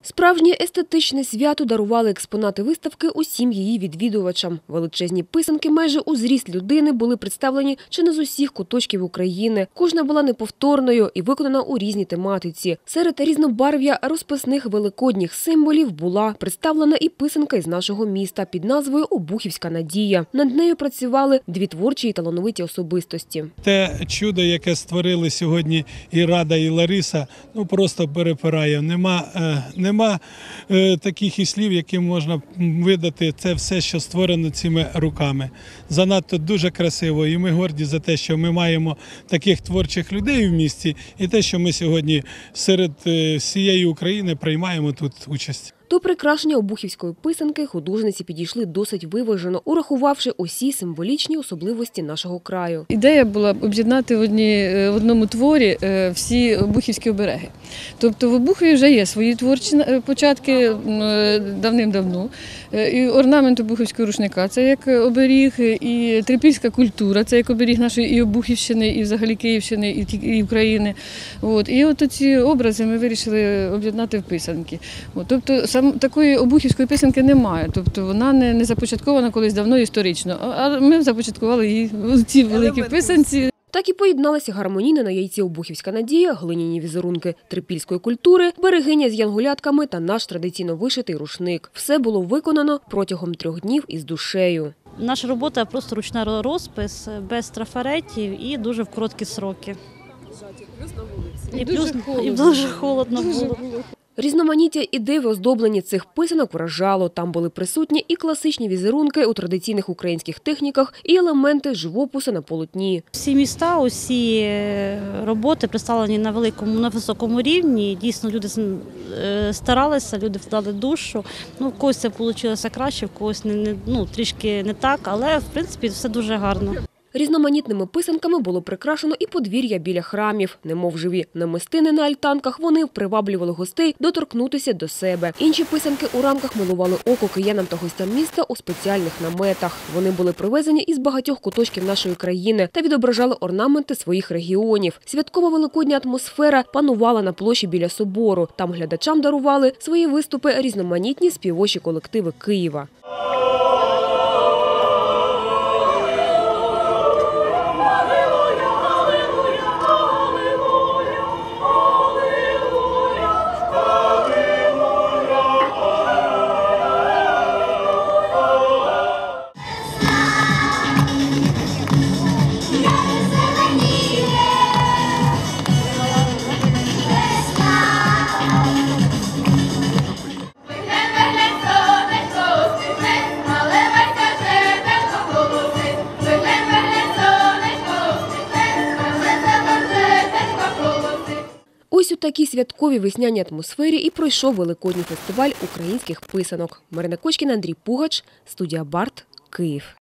Справжнє естетичне свято дарували експонати виставки усім її відвідувачам. Величезні писанки майже у зріст людини були представлені чи не з усіх куточків України. Кожна була неповторною і виконана у різній тематиці. Серед різнобарв'я розписних великодніх символів була представлена і писанка із нашого міста під назвою «Обухівська надія». Над нею працювали дві творчі і талановиті особистості. Те чудо, яке створили сьогодні і Рада, і Лариса, просто перепирає. Нема таких і слів, які можна видати це все, що створено цими руками. Занадто дуже красиво, і ми горді за те, що ми маємо таких творчих людей в місті, і те, що ми сьогодні серед всієї України приймаємо тут участь. До прикрашення обухівської писанки художниці підійшли досить виважено, урахувавши усі символічні особливості нашого краю. Ідея була об'єднати в одному творі всі обухівські обереги. Тобто в Обухові вже є свої творчі початки давним-давно. І орнамент обухівського рушника – це як оберіг, і трипільська культура – це як оберіг нашої і Обухівщини, і взагалі Київщини, і України. І от ці образи ми вирішили об'єднати в писанки. Тобто такої обухівської писанки немає, тобто вона не започаткована колись давно історично, а ми започаткували її в цій великій писанці. Так і поєдналися гармонійно на яйці «Обухівська надія», глиняні візерунки трипільської культури, берегиня з янголятками та наш традиційно вишитий рушник. Все було виконано протягом 3 днів із душею. Наша робота – просто ручна розпис, без трафаретів і дуже в короткі сроки. І дуже холодно було. Різноманіття ідей в оздобленні цих писанок вражало. Там були присутні і класичні візерунки у традиційних українських техніках, і елементи живопису на полотні. Всі міста, усі роботи представлені на високому рівні. Дійсно, люди старалися, люди вклали душу. В когось це вийшло краще, в когось трішки не так, але в принципі все дуже гарно. Різноманітними писанками було прикрашено і подвір'я біля храмів. Немов живі намистини на альтанках, вони приваблювали гостей доторкнутися до себе. Інші писанки у рамках милували око киянам та гостям міста у спеціальних наметах. Вони були привезені із багатьох куточків нашої країни та відображали орнаменти своїх регіонів. Святкова великодня атмосфера панувала на площі біля собору. Там глядачам дарували свої виступи різноманітні співочі колективи Києва. Ось у такій святковій весняній атмосфері і пройшов великодній фестиваль українських писанок. Марина Кочкіна, Андрій Пугач, студія Барт, Київ.